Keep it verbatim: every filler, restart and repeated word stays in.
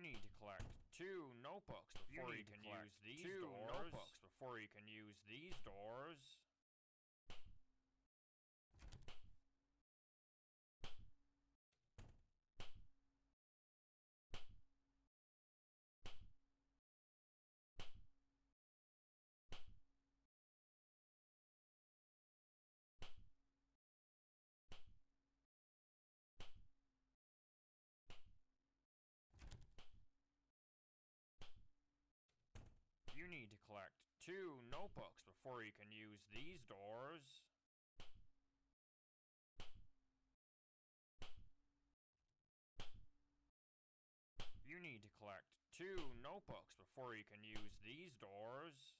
need to collect two notebooks before you, you can use these two doors. notebooks before you can use these doors. You need to collect two notebooks before you can use these doors. You need to collect two notebooks before you can use these doors.